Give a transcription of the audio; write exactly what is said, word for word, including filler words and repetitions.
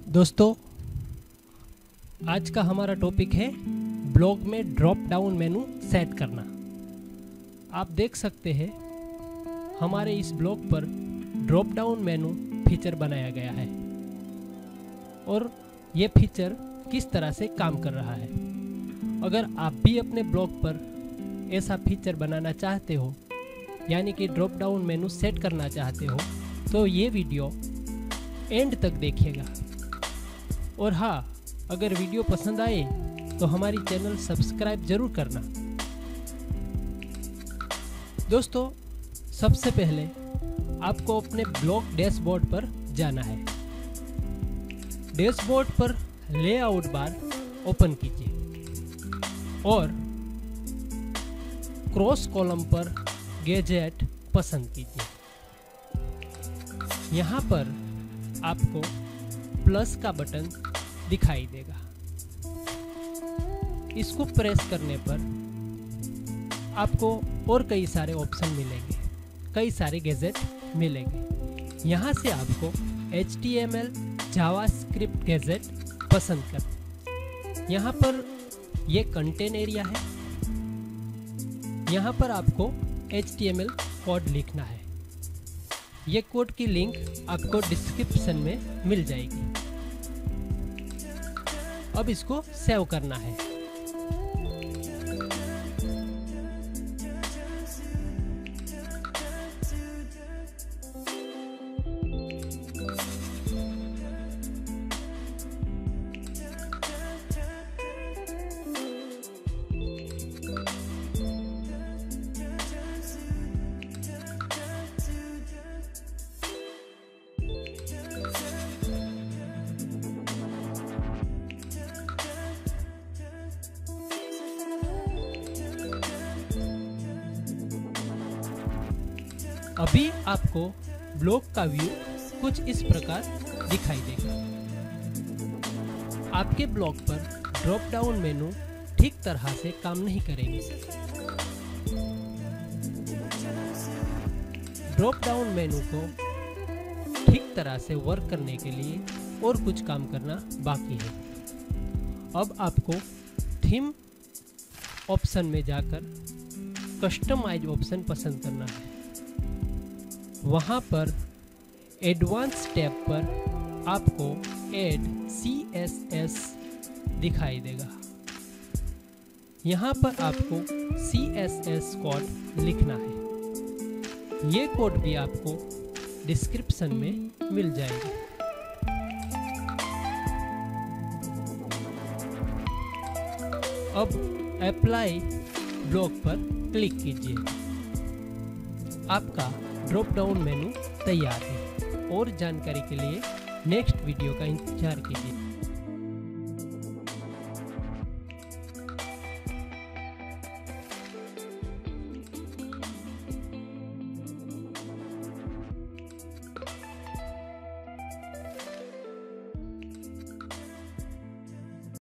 दोस्तों, आज का हमारा टॉपिक है ब्लॉग में ड्रॉप डाउन मेनू सेट करना। आप देख सकते हैं हमारे इस ब्लॉग पर ड्रॉप डाउन मेनू फीचर बनाया गया है और ये फीचर किस तरह से काम कर रहा है। अगर आप भी अपने ब्लॉग पर ऐसा फीचर बनाना चाहते हो, यानी कि ड्रॉप डाउन मेनू सेट करना चाहते हो, तो ये वीडियो एंड तक देखिएगा। और हाँ, अगर वीडियो पसंद आए तो हमारी चैनल सब्सक्राइब जरूर करना। दोस्तों, सबसे पहले आपको अपने ब्लॉग डैशबोर्ड पर जाना है। डैशबोर्ड पर लेआउट बार ओपन कीजिए और क्रॉस कॉलम पर गैजेट पसंद कीजिए। यहाँ पर आपको प्लस का बटन दिखाई देगा। इसको प्रेस करने पर आपको और कई सारे ऑप्शन मिलेंगे, कई सारे गैजेट मिलेंगे। यहाँ से आपको H T M L JavaScript gadget पसंद कर। यहाँ पर ये कंटेंट एरिया है। यहाँ पर आपको H T M L code लिखना है। ये कोड की लिंक आपको डिस्क्रिप्शन में मिल जाएगी। अब इसको सेव करना है। अभी आपको ब्लॉग का व्यू कुछ इस प्रकार दिखाई देगा। आपके ब्लॉग पर ड्रॉप डाउन मेनू ठीक तरह से काम नहीं करेंगे। ड्रॉप डाउन मेनू को ठीक तरह से वर्क करने के लिए और कुछ काम करना बाकी है। अब आपको थीम ऑप्शन में जाकर कस्टमाइज ऑप्शन पसंद करना है। वहाँ पर एडवांस टैब पर आपको ऐड सी एस एस दिखाई देगा। यहाँ पर आपको सी एस एस कोड लिखना है। ये कोड भी आपको डिस्क्रिप्शन में मिल जाएगा। अब अप्लाई ब्लॉग पर क्लिक कीजिए। आपका ड्रॉप डाउन मेनू तैयार है। और जानकारी के लिए नेक्स्ट वीडियो का इंतजार कीजिए।